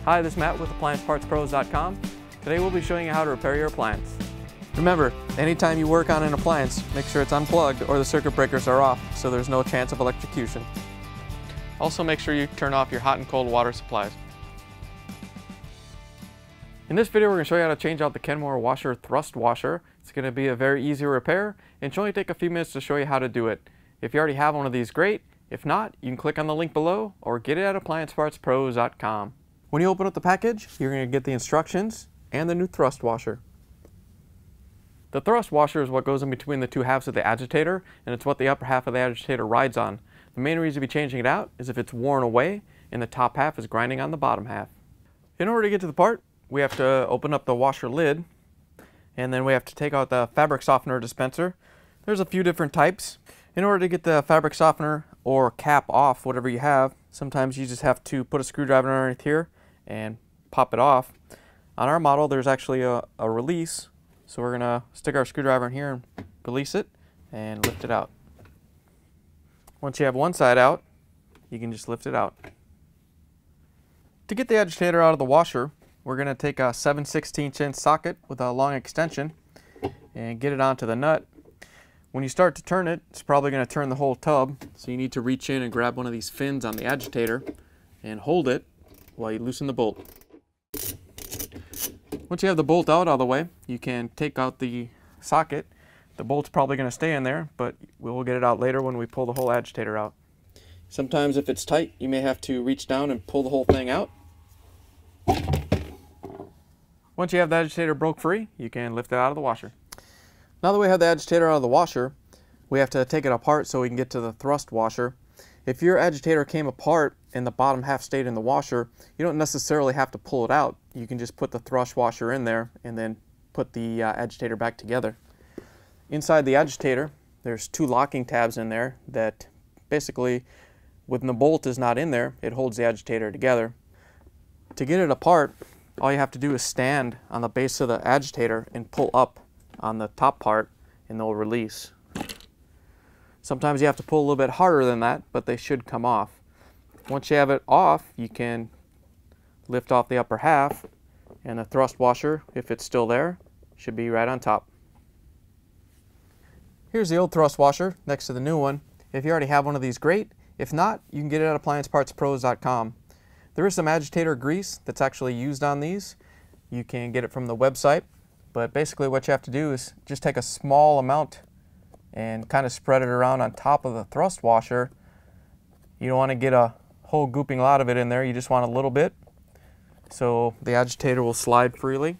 Hi, this is Matt with AppliancePartsPros.com. Today we'll be showing you how to repair your appliance. Remember, anytime you work on an appliance, make sure it's unplugged or the circuit breakers are off so there's no chance of electrocution. Also make sure you turn off your hot and cold water supplies. In this video we're going to show you how to change out the Kenmore washer thrust washer. It's going to be a very easy repair and should only take a few minutes to show you how to do it. If you already have one of these, great. If not, you can click on the link below or get it at AppliancePartsPros.com. When you open up the package, you're going to get the instructions and the new thrust washer. The thrust washer is what goes in between the two halves of the agitator, and it's what the upper half of the agitator rides on. The main reason to be changing it out is if it's worn away and the top half is grinding on the bottom half. In order to get to the part, we have to open up the washer lid, and then we have to take out the fabric softener dispenser. There's a few different types. In order to get the fabric softener or cap off, whatever you have, sometimes you just have to put a screwdriver underneath here and pop it off. On our model, there's actually a release, so we're gonna stick our screwdriver in here and release it and lift it out. Once you have one side out, you can just lift it out. To get the agitator out of the washer, we're gonna take a 7/16 inch socket with a long extension and get it onto the nut. When you start to turn it, it's probably gonna turn the whole tub, so you need to reach in and grab one of these fins on the agitator and hold it while you loosen the bolt. Once you have the bolt out of the way, you can take out the socket. The bolt's probably going to stay in there, but we will get it out later when we pull the whole agitator out. Sometimes if it's tight, you may have to reach down and pull the whole thing out. Once you have the agitator broke free, you can lift it out of the washer. Now that we have the agitator out of the washer, we have to take it apart so we can get to the thrust washer. If your agitator came apart and the bottom half stayed in the washer, you don't necessarily have to pull it out. You can just put the thrust washer in there and then put the agitator back together. Inside the agitator, there's two locking tabs in there that basically, when the bolt is not in there, it holds the agitator together. To get it apart, all you have to do is stand on the base of the agitator and pull up on the top part and they'll release. Sometimes you have to pull a little bit harder than that, but they should come off. Once you have it off, you can lift off the upper half, and the thrust washer, if it's still there, should be right on top. Here's the old thrust washer next to the new one. If you already have one of these, great. If not, you can get it at AppliancePartsPros.com. There is some agitator grease that's actually used on these. You can get it from the website, but basically what you have to do is just take a small amount and kind of spread it around on top of the thrust washer. You don't want to get a whole gooping lot of it in there, you just want a little bit so the agitator will slide freely.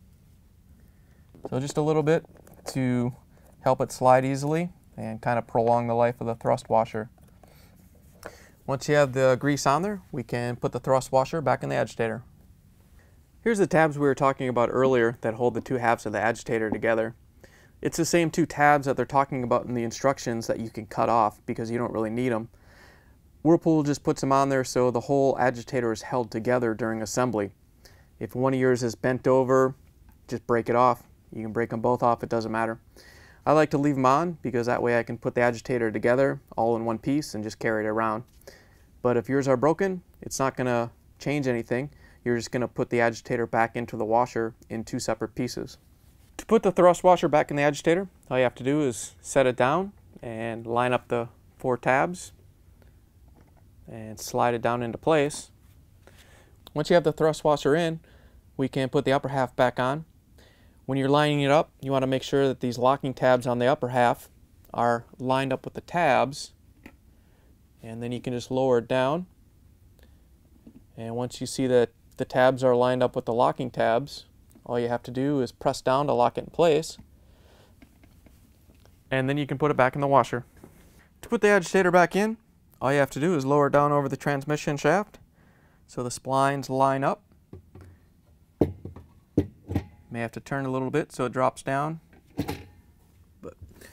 So just a little bit to help it slide easily and kind of prolong the life of the thrust washer. Once you have the grease on there, we can put the thrust washer back in the agitator. Here's the tabs we were talking about earlier that hold the two halves of the agitator together. It's the same two tabs that they're talking about in the instructions that you can cut off because you don't really need them. Whirlpool just puts them on there so the whole agitator is held together during assembly. If one of yours is bent over, just break it off. You can break them both off, it doesn't matter. I like to leave them on because that way I can put the agitator together all in one piece and just carry it around. But if yours are broken, it's not going to change anything. You're just going to put the agitator back into the washer in two separate pieces. To put the thrust washer back in the agitator, all you have to do is set it down and line up the four tabs and slide it down into place. Once you have the thrust washer in, we can put the upper half back on. When you're lining it up, you want to make sure that these locking tabs on the upper half are lined up with the tabs, and then you can just lower it down. And once you see that the tabs are lined up with the locking tabs, all you have to do is press down to lock it in place, and then you can put it back in the washer. To put the agitator back in, all you have to do is lower it down over the transmission shaft so the splines line up. May have to turn a little bit so it drops down. But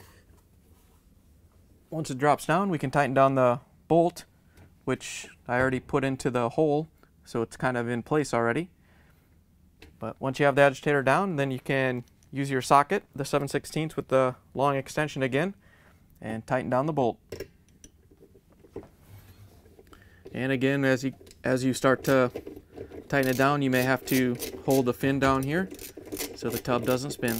once it drops down, we can tighten down the bolt, which I already put into the hole, so it's kind of in place already. But once you have the agitator down, then you can use your socket, the 7/16 with the long extension again, and tighten down the bolt. And again, as you start to tighten it down, you may have to hold the fin down here so the tub doesn't spin.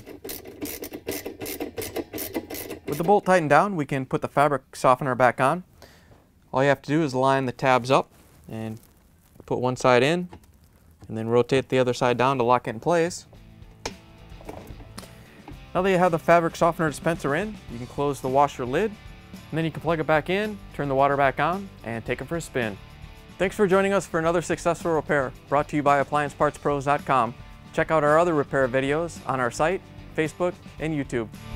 With the bolt tightened down, we can put the fabric softener back on. All you have to do is line the tabs up and put one side in, and then rotate the other side down to lock it in place. Now that you have the fabric softener dispenser in, you can close the washer lid, and then you can plug it back in, turn the water back on, and take it for a spin. Thanks for joining us for another successful repair brought to you by AppliancePartsPros.com. Check out our other repair videos on our site, Facebook, and YouTube.